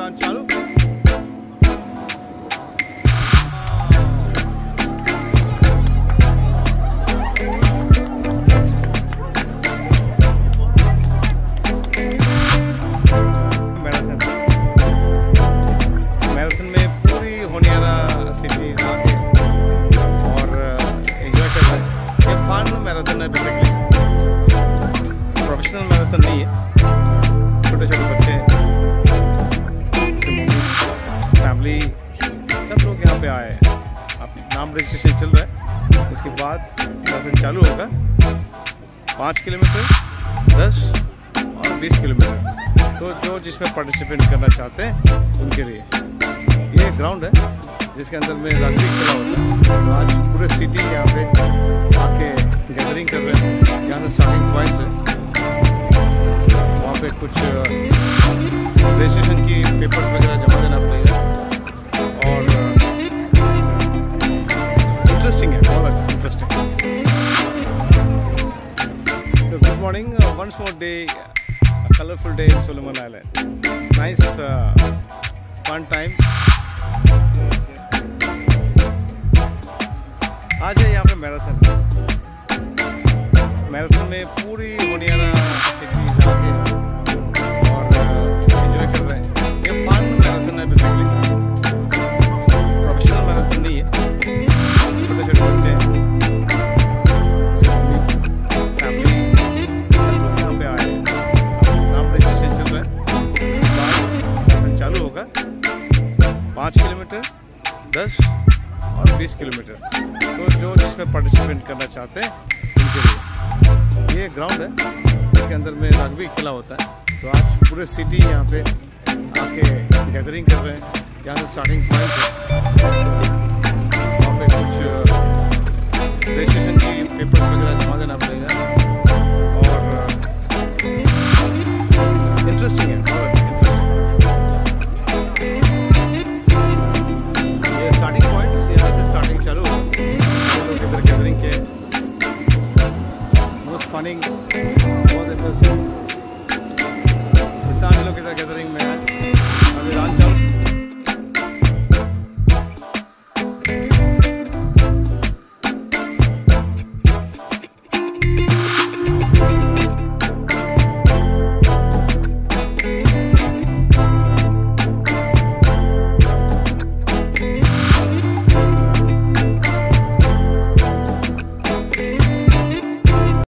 उड़ान चालू। मैराथन में पूरी होनियारा सिटी आके और एंजॉय कर रहे हैं। ये फन मैराथन है, बेसिकली प्रोफेशनल मैराथन नहीं है। छोटे छोटे बच्चे, फैमिली, सब लोग यहाँ पे आए हैं। अब नाम रजिस्ट्रेशन चल रहा है, इसके बाद मैराथन चालू होगा। 5 किलोमीटर, 10 और 20 किलोमीटर, तो जो जिसमें पार्टिसिपेट करना चाहते हैं उनके लिए ये ग्राउंड है जिसके अंदर में रग्बी खेला होता है। तो आज पूरे सिटी यहाँ पे आके गैदरिंग कर रहे हैं। यहाँ से स्टार्टिंग पॉइंट है, वहाँ पे कुछ रजिस्ट्रेशन की पेपर वगैरह जमा देना पड़ेगा और इंटरेस्टिंग है, बहुत interesting. So good morning, once more day, a colorful day in Solomon Island. Nice fun time. आज है यहाँ पे मैराथन में पूरी होनियारा सिटी जाके और एंजॉय कर रहे हैं। ये फन मैराथन है, बेसिकली प्रोफेशनल मैराथन नहीं है। छोटे छोटे बच्चे, फैमिली, सब लोग यहाँ पे आए हैं। नाम रजिस्ट्रेशन चल रहा है, मैराथन चालू होगा। 5 किलोमीटर, 10 और 20 किलोमीटर, तो जो जिसमें पार्टिसिपेट करना चाहते हैं उनके लिए ये ग्राउंड है जिसके अंदर में रग्बी खेला होता है। तो आज पूरे सिटी यहाँ पे आके गैदरिंग कर रहे हैं। यहाँ से स्टार्टिंग पॉइंट है, वहाँ पे कुछ रजिस्ट्रेशन की पेपर वगैरह जमा देना पड़ेगा और इंटरेस्टिंग है, बहुत इंटरेस्टिंग। ये स्टार्टिंग पॉइंट, यहाँ से स्टार्टिंग चालू होगा। लोग इधर गैदरिंग के फनिंग, बहुत इंटरेस्टिंग। किसान लोग